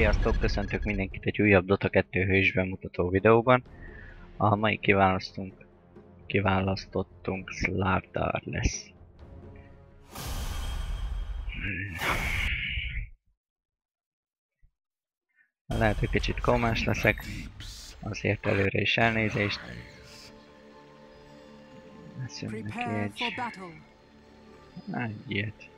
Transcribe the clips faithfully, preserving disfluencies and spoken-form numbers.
Sziasztok! Köszöntök mindenkit egy újabb Dota kettő hős bemutató videóban. A mai kiválasztunk, kiválasztottunk Slardar lesz. Lehet, hogy kicsit komás leszek, azért előre is elnézést. Veszünk neki egy... egy ilyet.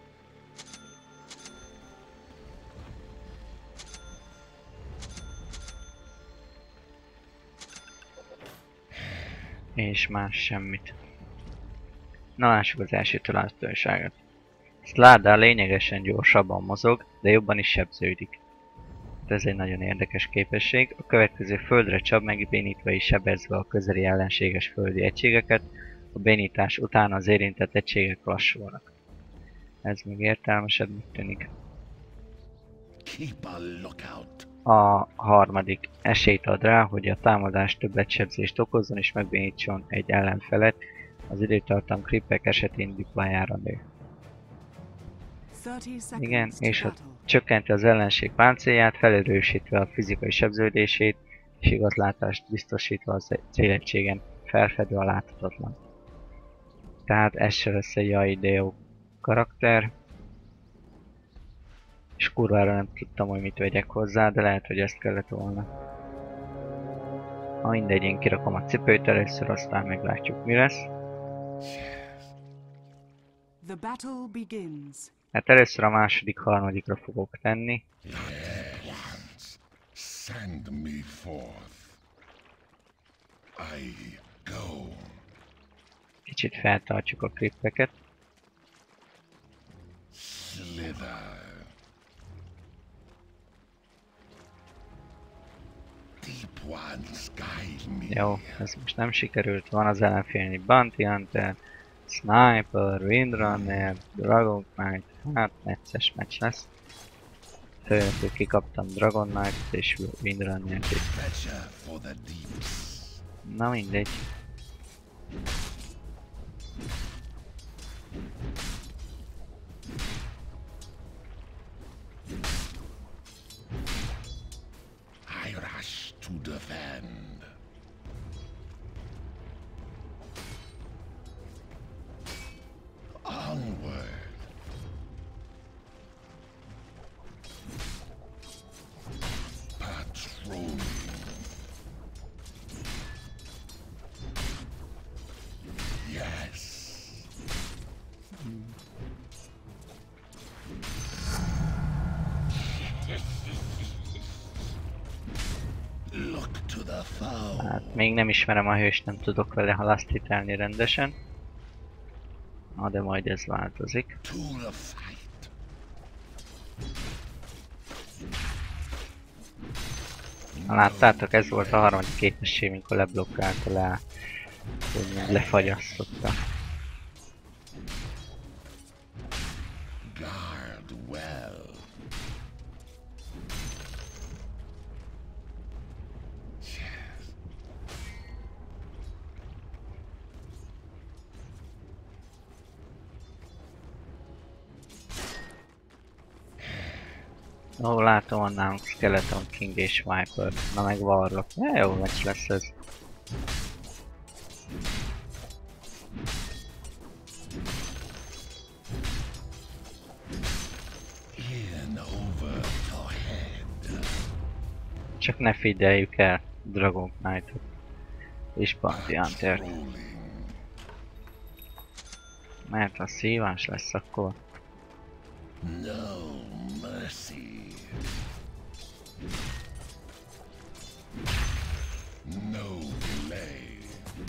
És más semmit. Na, lássuk az első tulajdonságot. Slardar lényegesen gyorsabban mozog, de jobban is sebződik. Ez egy nagyon érdekes képesség. A következő földre csap, megbénítva és sebezve a közeli ellenséges földi egységeket, a bénítás után az érintett egységek lassulnak. Ez még értelmesebbnek tűnik. A harmadik esélyt ad rá, hogy a támadás többetsebzést okozzon és megbénítson egy ellenfelet, az időtartam creepek esetén duplájára nő. Igen, és a csökkenti az ellenség páncélját, felerősítve a fizikai sebződését, és igazlátást biztosítva az célegységen, felfedve a láthatatlan. Tehát ez se lesz egy Yaideo karakter. És kurvára nem tudtam, hogy mit vegyek hozzá, de lehet, hogy ezt kellett volna. Ha mindegy, én kirakom a cipőt először, aztán meglátjuk, mi lesz. Hát először a második, harmadikra fogok tenni. Kicsit feltartjuk a klippeket. Jó, ez most nem sikerült, van az ellenfélni Bounty Hunter, Sniper, Windrunner, Dragon Knight, hát necces meccs lesz. Főleg kikaptam Dragon Knight-t és Windrunner-t is. Na mindegy. To defend. Onward. Patrolling. Yes. Hát még nem ismerem a hőst, nem tudok vele halasztítani rendesen. Na, de majd ez változik. Ha láttátok, ez volt a harmadik képesség, amikor leblokkálta le, hogy lefagyasztotta. Ó, látom, van nálunk Skeleton King és Viper. Na meg Warlock. Ja, jó meccs lesz ez. Csak ne figyeljük el Dragon Knight-ot és Bounty Hunter-t. Mert a szívás lesz akkor. No mercy. No delay.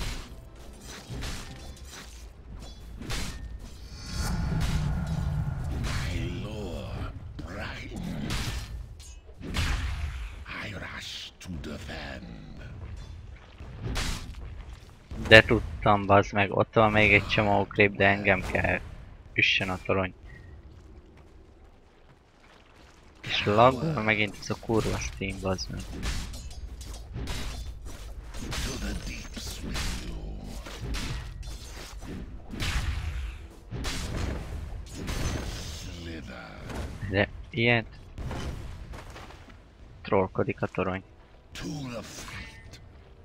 My lore brightens. I rush to defend. De tudtam, bazd meg, ott van még egy csomó creep, de engem kell üssön a torony. És laggol megint ez a kurva Steam, bazd meg. De ilyet trollkodik a torony. Tool of fate.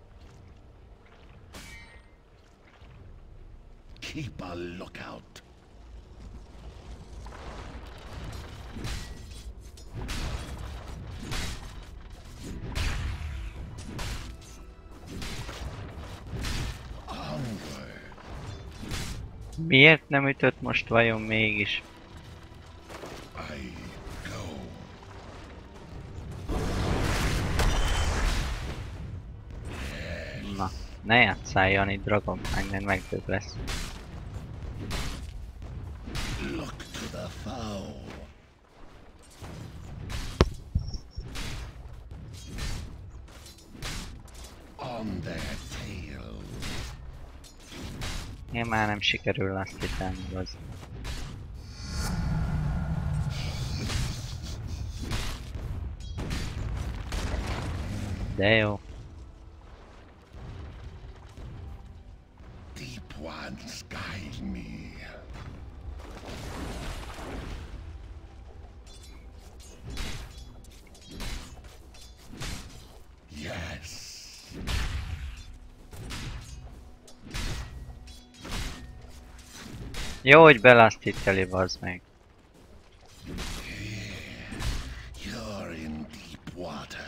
Keep a lookout. Onward. Miért nem ütött most vajon mégis? I go. Na, ne játsszál, Jani, Dragon Magnet megdöbb lesz. Look to the foe. On their tails. Én már nem sikerül azt hittem, az. De jó. Deep ones guide me. Yes. Jó, hogy belasztíteli, bazd meg. You're in deep water.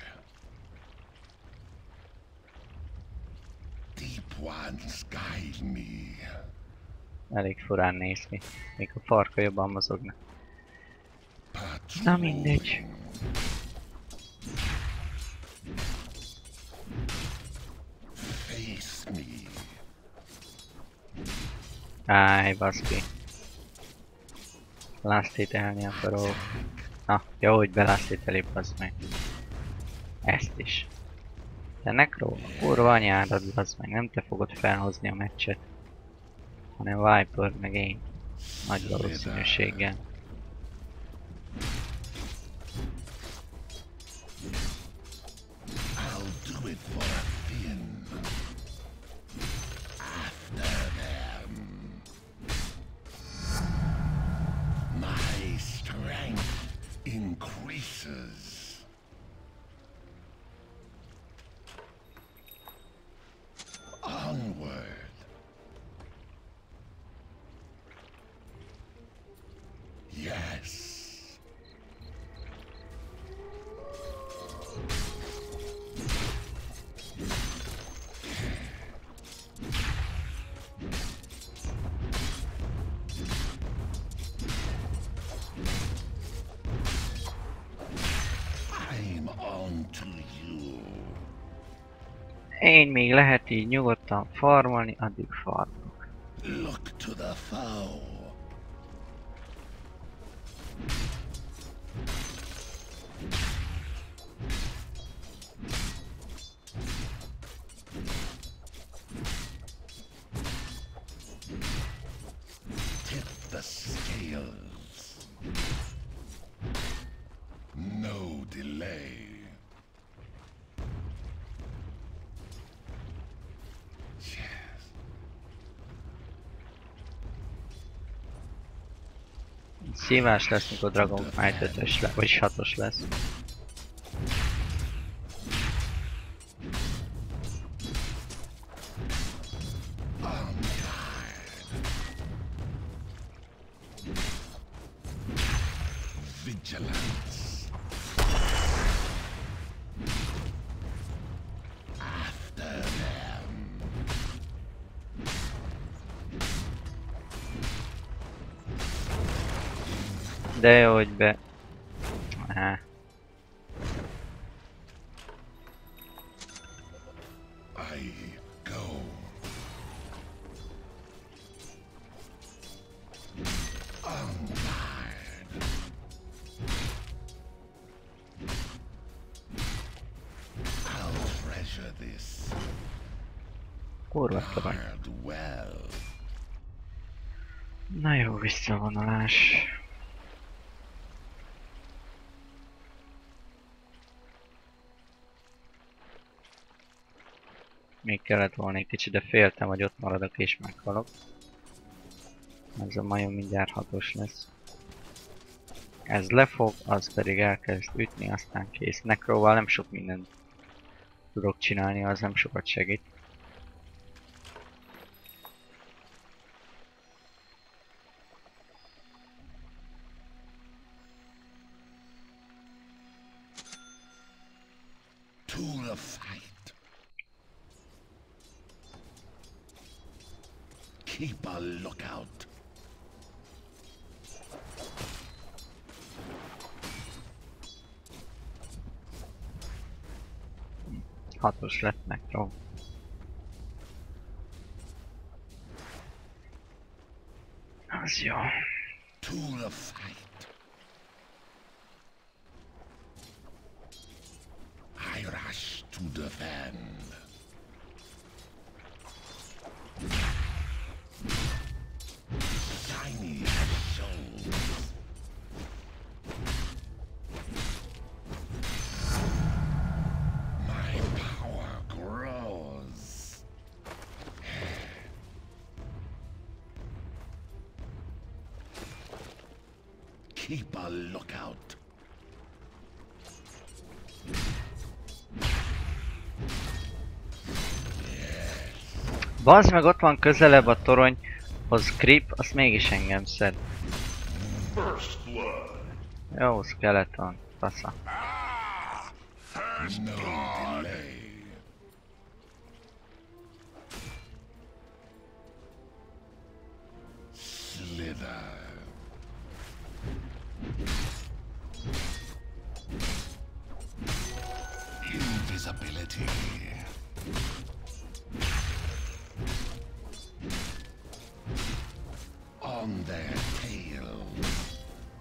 Deep ones guide me. Elég furán néz ki. Még a farka jobban mozognak. Na mindegy. Face me. Áj, baszki. Lasztítelni akarok. Na, jó, hogy belasztíteli, bazd meg. Ezt is. Te Necro, a kurva anyádat, bazd meg, nem te fogod felhozni a meccset. Hanem Viper, meg én. Nagy valószínűséggel. I'll do it for a fin. After them. My strength increases. Onward. Yes. I'm on to you. Én még lehet így nyugodtan farmolni, addig farmolok. Look to the foe. Tip the scales. No delay. Yes. Szívás lesz, mikor Dragon Knight ötös le, vagy hatos lesz. Vigilance. After them. De jó, hogy be... Á. I go. Onward. I'll treasure this. Kurva torony. Guard well. Na jó, visszavonulás. Még kellett volna egy kicsit, de féltem, hogy ott maradok és meghalok. Ez a majom mindjárt hatos lesz. Ez lefog, az pedig elkezd ütni, aztán kész. Necróval nem sok mindent tudok csinálni, az nem sokat segít. To the fight. Keep a lookout. Hatos lett Necro. Az jó. To the fight. I rush to defend. Shiny souls. My power grows. Keep a lookout. Bazd meg, ott van közelebb a toronyhoz creep, azt mégis engem szed. Jó, skeleton, fasza. No delay. Slither. Invisibility. On their tails.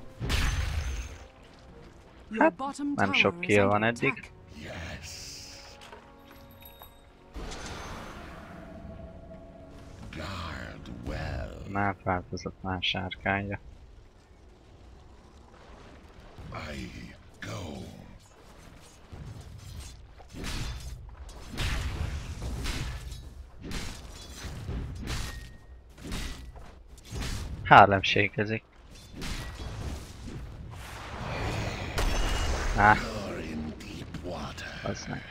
Your bottom nem sok tower is kill under van eddig. attack. Yes. Guard well. Már változott más sárkányra. I go. Hárlemségezik. Á, You're in deep water. az meg.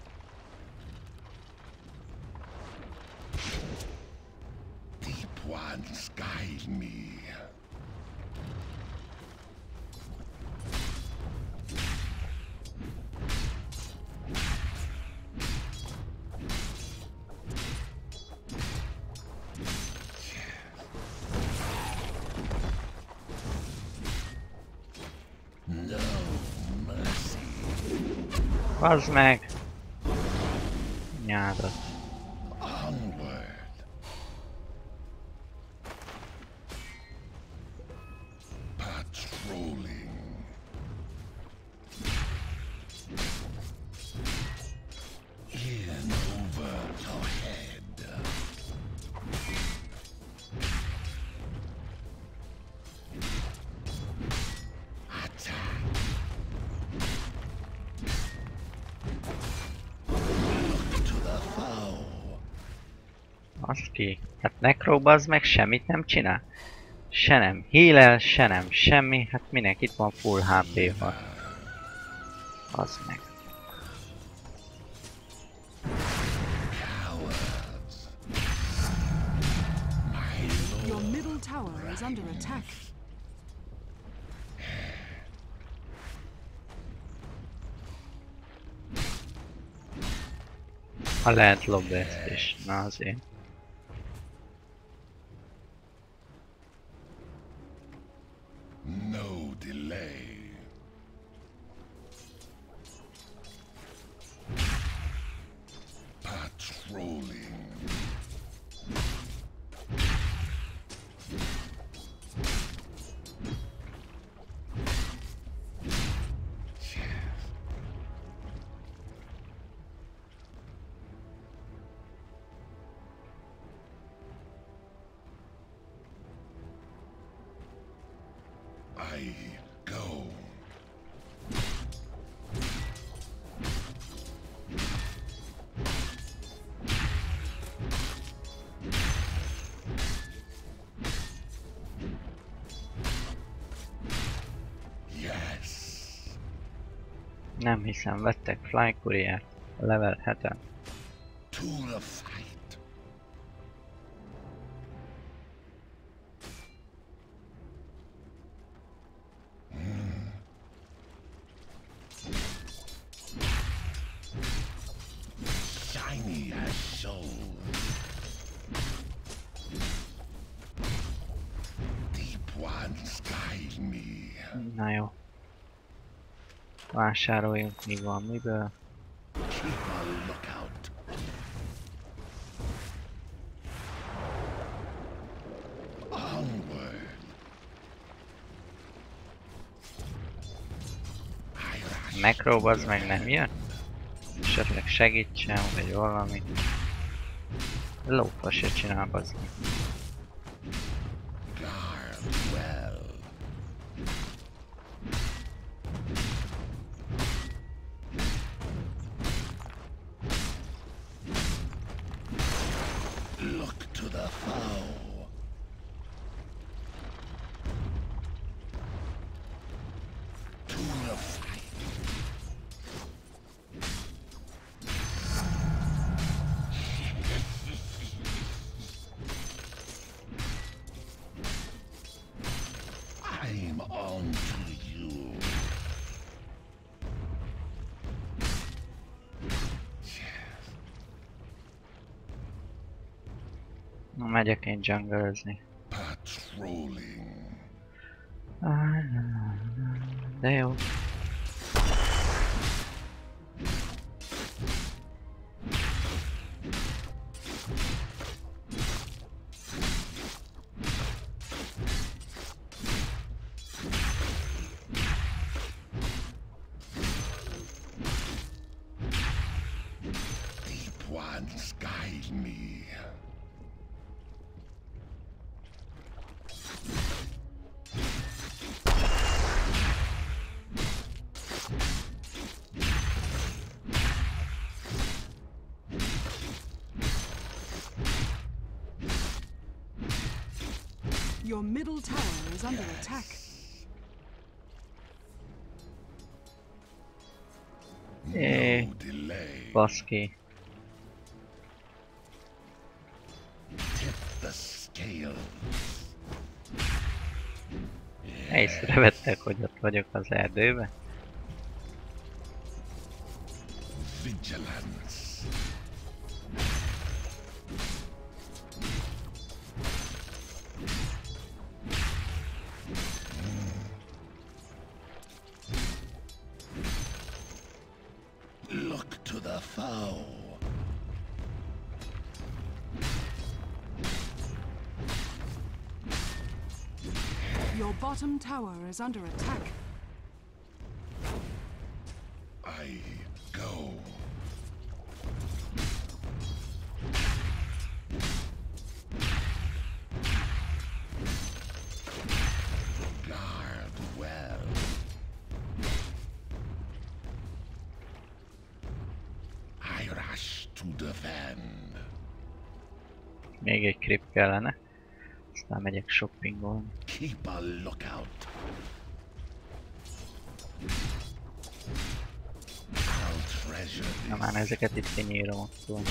Deep ones guide me. No mercy. Bazd meg! Nyádat. Onward. Patrolling. In over your head. Attack. Look to the foe. Azt ki. Hát Necro bazd meg semmit nem csinál. Se nem heal-el, se nem semmi. Hát minek itt van full há pé-val. Az meg. Cowards. My Your lord. middle tower is under attack. Ha lehet lobd ezt is. Na azért. No delay. Patrolling. I go. Nem hiszem, vettek Fly Couriert a level heten. To the fight. Hmm. Shiny as soul. Deep ones guide me. Na jó. Vásároljunk, mi van miből. Keep a lookout. Onward. I rush. Necro az meg nem jön? Esetleg segítsen, vagy valami. Lófa se csinál, bazd meg. Guard well. Look to the foe. To the fight. I'm on to you. Yes. Na, megyek én jungle-özni. Patrolling. De jó. Deep ones guide me. Your middle tower is under attack. Eh. No delay. Baszki. Tip the scale. Észrevettek, hogy ott vagyok az erdőbe? Vigilance. Look to the foe. Your bottom tower is under attack. I go. Guard well. I rush to defend. Még egy krip kellene. Aztán megyek shoppingolni. Keep a lookout. I'll treasure Na this. már ezeket itt kinyírom akkor.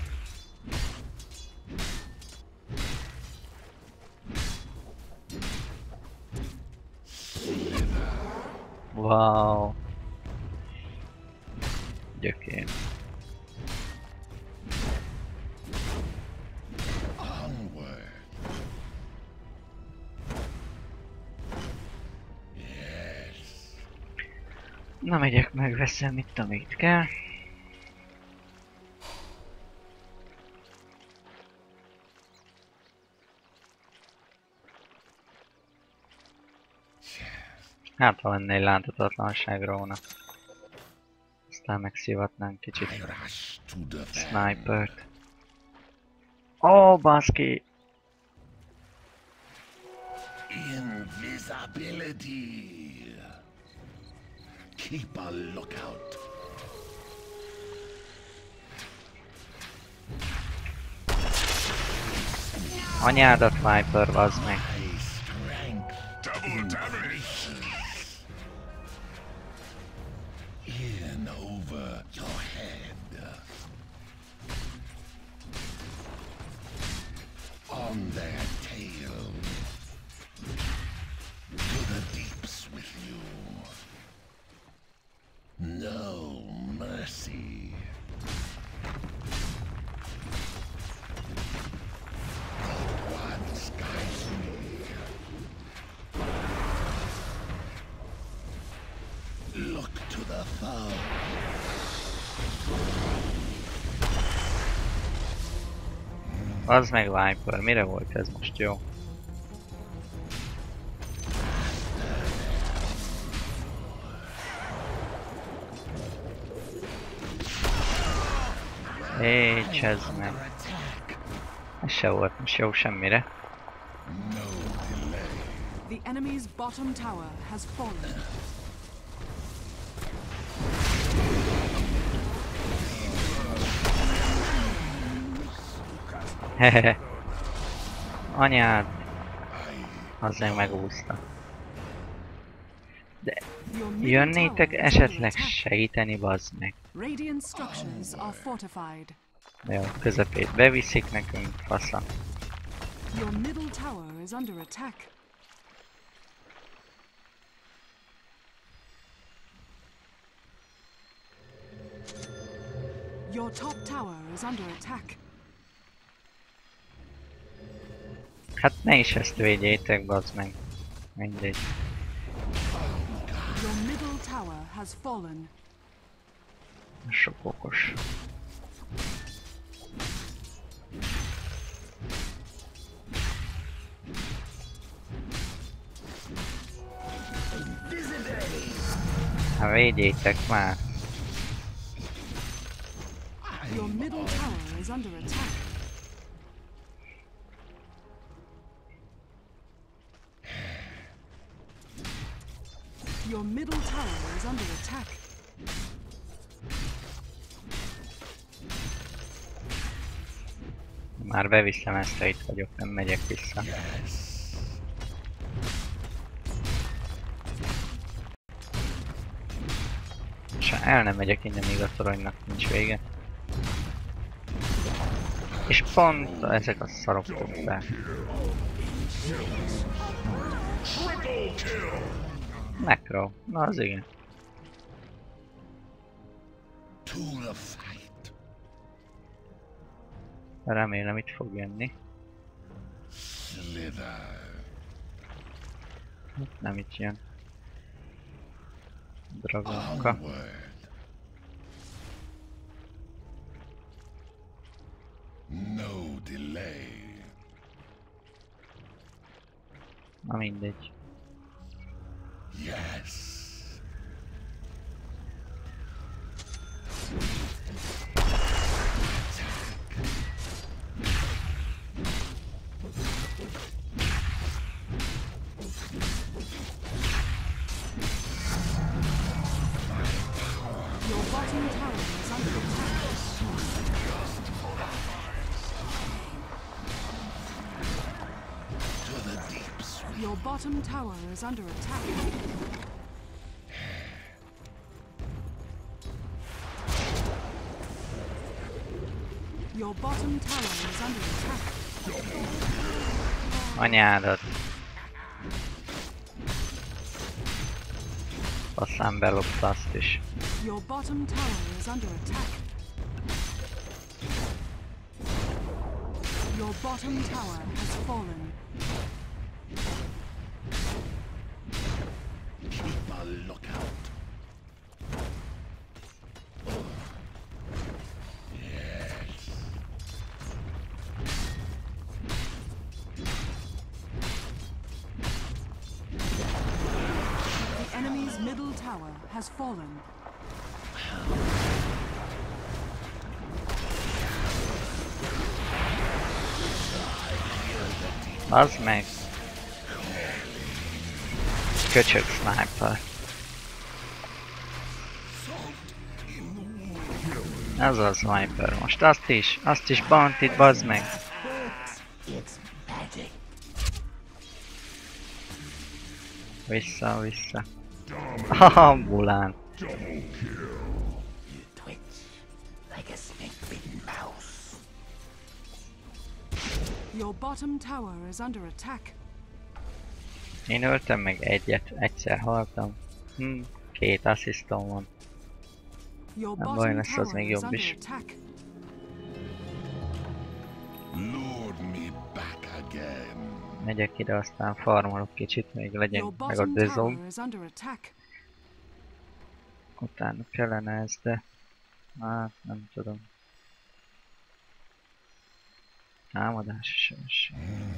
Wow. Gyökén. Onward. Yes. Na megyek, megveszem itt, amit kell. Hát ha lenne egy láthatatlanság róna. Aztán megszivatnánk kicsit I rush to defend. snipert. Ó, oh, baszki! Invisibility. Keep a lookout. Anyádat Viper, vazd meg! My strength. Double damage. In mercy. One skies look to the foe. Az meg Viper, mire volt ez most jó? Éj, csezd meg. Ez se volt most jó semmire. The enemy's bottom tower has fallen. Hehehe. Anyád. Az meg megúszta. De Your middle jönnétek tower is under esetleg attack. segíteni, bazd meg. Radiant structures are fortified. Jó, közepét beviszik nekünk, fasza. Your middle tower is under attack. Your top tower is under attack. Hát ne is ezt védjétek, bazd meg. Mindegy. Your middle tower has fallen. Sok okos. Hát védjétek már. Your middle tower is under attack. Your middle tower is under attack. Már beviszem ezt, ha itt vagyok, nem megyek vissza. És el nem megyek innen, még a toronynak nincs vége. És pont ezek a szarok be. Necro, na az igen. To the fight. Remélem itt fog jönni. Slither. Nem itt jön. Dragonka. Onward. No delay. Na mindegy. Yes. Your bottom tower is under attack. To the deeps. Your bottom tower is under attack. Your bottom tower is under attack. Anyádat. Aztán belopta azt is. Your bottom tower is under attack. Your bottom tower has fallen. Keep a lookout. Yes. The enemy's middle tower has fallen. Az meg. Köcsög sniper. Ez az sniper most. Azt is, azt is bounty-t, bazd meg. Vissza, vissza. Haha, bulán. Your bottom tower is under attack. Én öltem meg egyet, egyszer haltam. Hm, két asszisztom van. Your Nem baj, bottom lesz az tower még is jobb under is. attack. Lure me back again. Megyek ide, aztán farmolok kicsit, még legyen Your meg a bottom dezom. tower is under attack. Utána kellene ez, de... Hát, nem tudom. Támadási sebesség.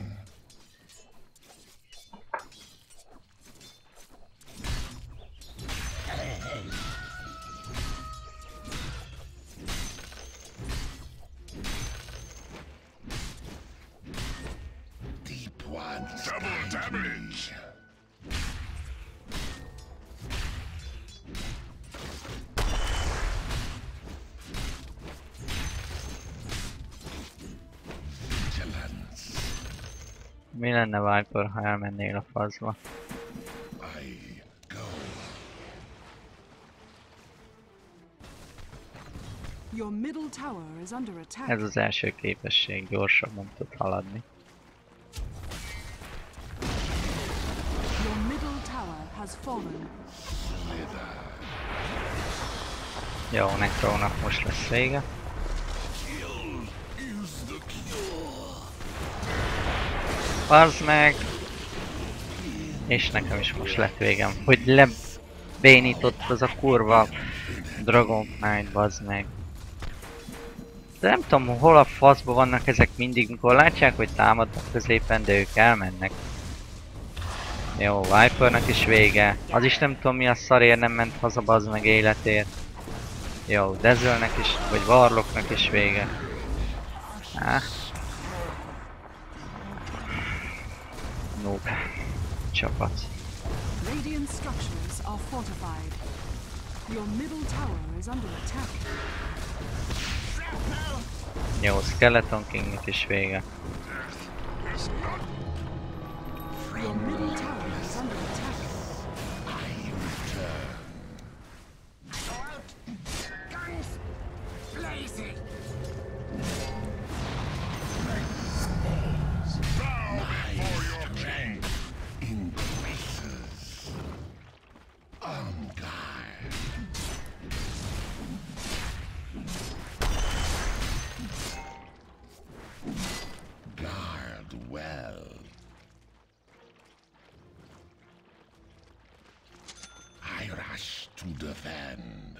Deep ones. Double damage. Vigilance. Mi lenne Viper, ha elmennél a fazba? I go. Your middle tower is under attack. Ez az első képesség, gyorsabban tud haladni. Your middle tower has fallen. Jó, Necrónak most lesz vége. Bazd meg! És nekem is most lett végem, hogy lebénított az a kurva Dragon Knight, bazd meg. De nem tudom, hol a faszba vannak ezek mindig, mikor látják, hogy támadnak középen, de ők elmennek. Jó, Vipernek is vége. Az is nem tudom mi a szarért nem ment haza, bazd meg életért. Jó, Dazzle-nek is, vagy Warlocknak is vége. Ah. Noob. Csapat. Radiant structures are fortified. Your middle tower is under attack. Jó, Skeleton Kingnek is vége. Your middle tower is under attack. Increases. On guard. Guard well. I rush to defend.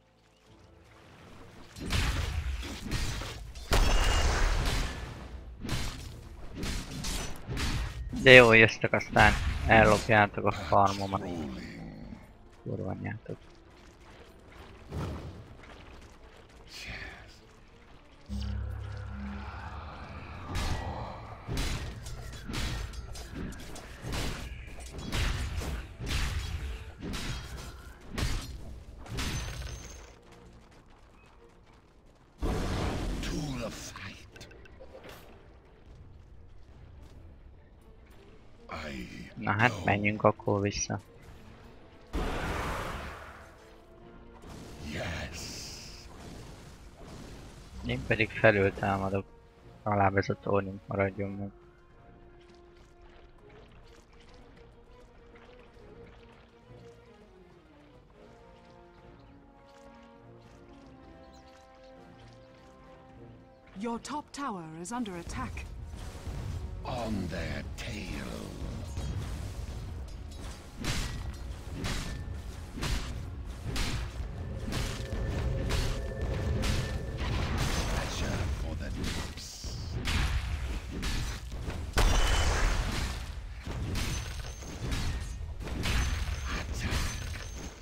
De jó, jöttek, aztán ellopjátok a farmomat. Rolling. Kurvanyátok. To the fight. I Na hát go. menjünk akkor vissza. Yes. Én pedig felül támadok. Alább ez a tornyunk maradjon meg. Your top tower is under attack. On their tail. Pleasure for the lips. Attack.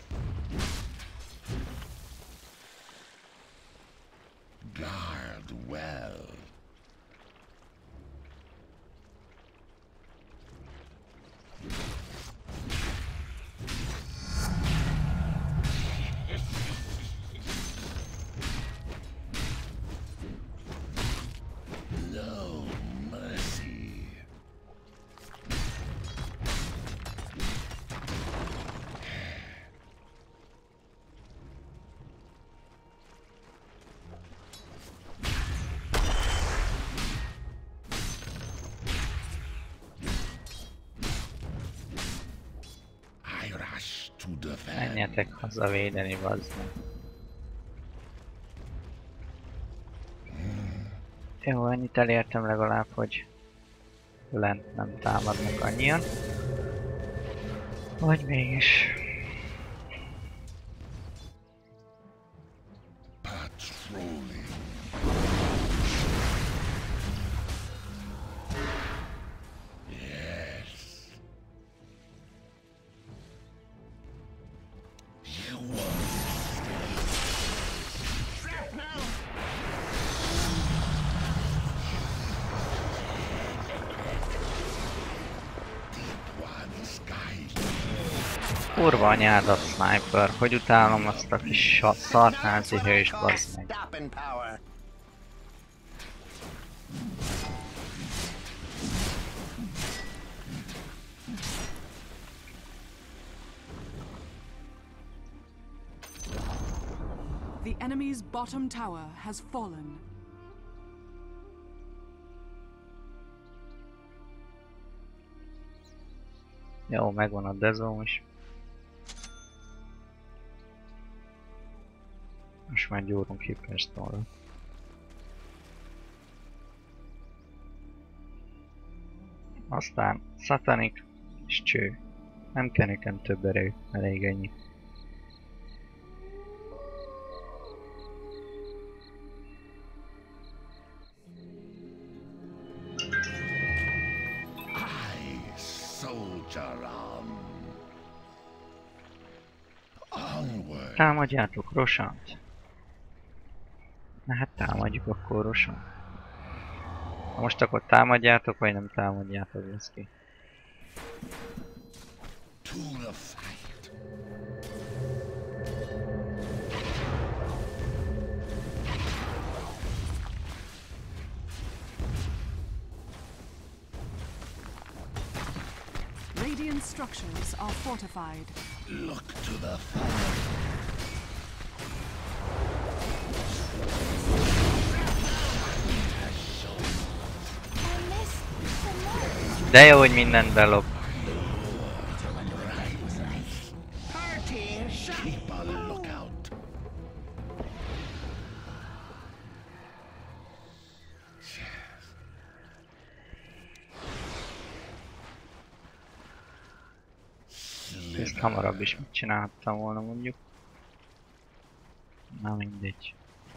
Guard well. No mercy. I rush to defend. Menjetek haza védeni, bazd meg. Jó, ennyit elértem legalább, hogy lent nem támadnak annyian. Vagy mégis. Patrolling. Yes. You won't Kurva anyádat, sniper, hogy utálom azt a kis szarházi hőst, bazd meg. The enemy's bottom tower has fallen. Jó, megvan a dezom is. Most már gyúrunk Hyperstone-ra. Aztán Satanic és cső. Nem kell nekem több erő, elég ennyi. I, soldier on. Onward. Támadjátok Rosant. Na hát támadjuk akkor Rosant. Most akkor támadjátok, vagy nem támadjátok, lesz ki. To the fight. Radiant structures are fortified. Look to the fire. De jó, hogy mindent belob. Keep a lookout. Ezt hamarabb is megcsinálhattam volna mondjuk. Na mindegy.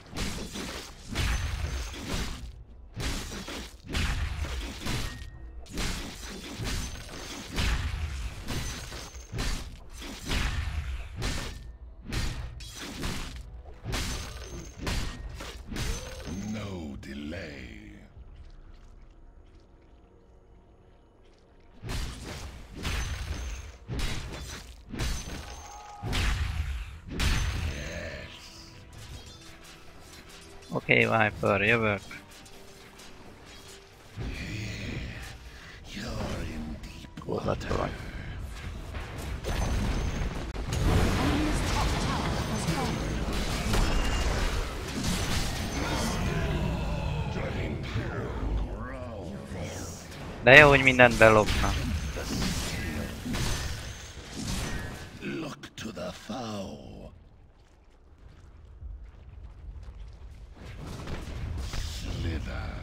No delay. Oké, okay, Viper, jövök. You're in deep Korlától vagy. Enemy's top tower has fallen. De jó, hogy mindent belopna. Look to the foe. Slither.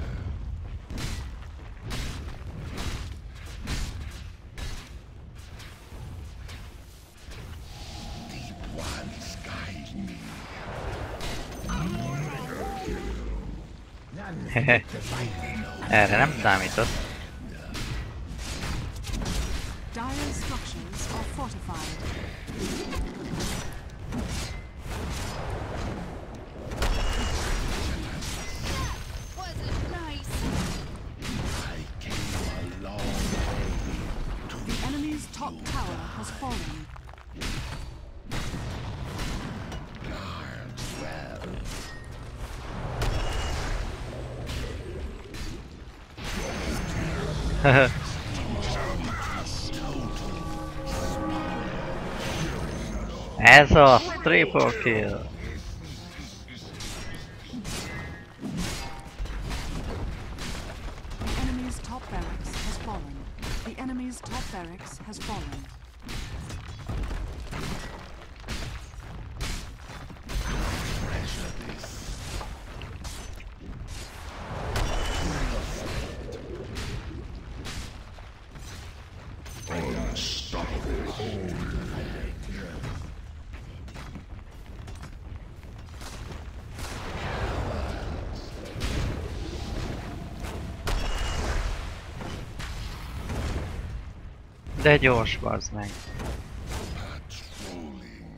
Deep ones guide me. Hehe. Erre nem számított. Dire structures are fortified. Wasn't nice. I came a long way to The enemy's top tower has fallen. guard well. Ez a triple kill. The enemy's top barracks has fallen. The enemy's top barracks has fallen. Treasure this. De gyors, bazd meg. Patrolling.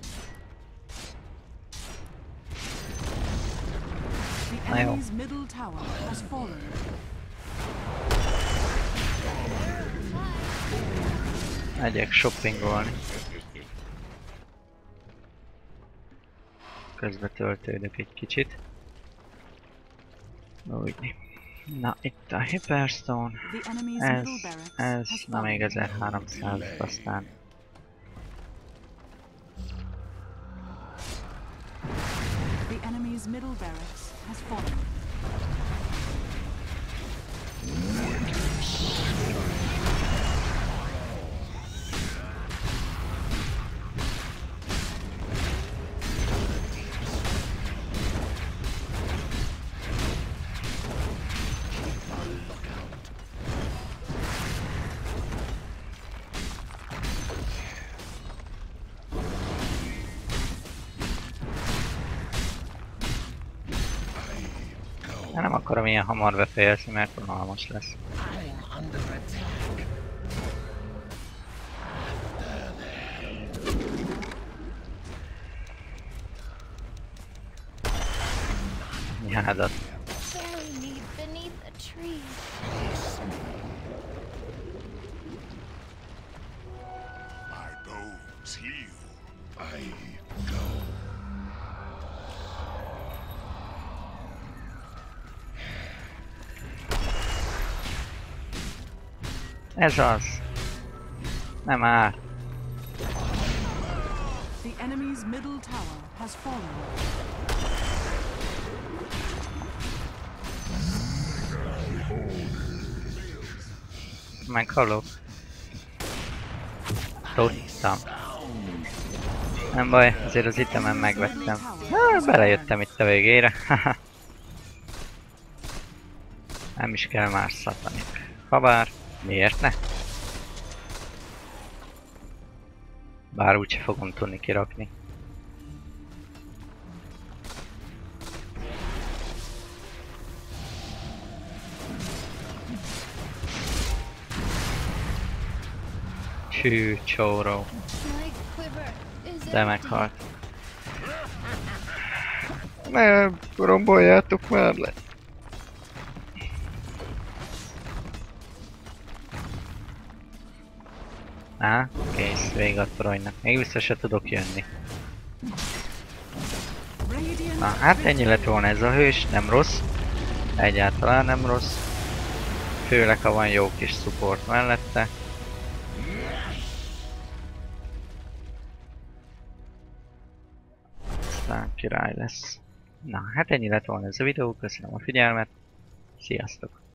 The Na jó. enemy's middle tower has fallen. Megyek shoppingolni. Közben töltődök egy kicsit. Úgy. Na, itt a Hyperstone. The enemy's Ez, middle barracks ez, has na még fallen. ezerháromszáz, aztán The enemy's middle barracks has fallen. hát nem akarom ilyen hamar befejezni, mert unalmas lesz. I'm under attack. Nyádat. Bury me beneath a tree. My bones heal. I go. Ez az. Nem áll. The enemy's middle tower has fallen. Meghalok. Tudtam. Nem baj, azért az itemen megvettem. Ah, belejöttem itt a végére. Nem is kell más szatanik. Habár, miért ne? Bár úgyse fogom tudni kirakni. Csű, csóró. My quiver is De empty. meghalt. Ne, romboljátok már le. Á, kész, vége a toronynak. Még vissza se tudok jönni. Radiant Na, hát ennyi lett volna ez a hős, nem rossz. Egyáltalán nem rossz. Főleg, ha van jó kis support mellette. Aztán király lesz. Na, hát ennyi lett volna ez a videó, köszönöm a figyelmet. Sziasztok!